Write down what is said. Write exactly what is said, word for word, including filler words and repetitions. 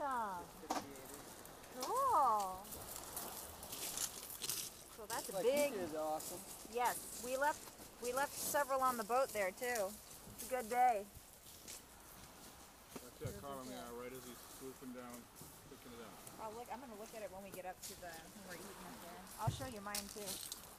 Awesome. Cool. So that's a Like big. is awesome. Yes, we left. We left several on the boat there too. It's a good day. That's that column, yeah, right as he's swooping down, picking it up. I'll look. I'm gonna look at it when we get up to the when we're eating it there. I'll show you mine too.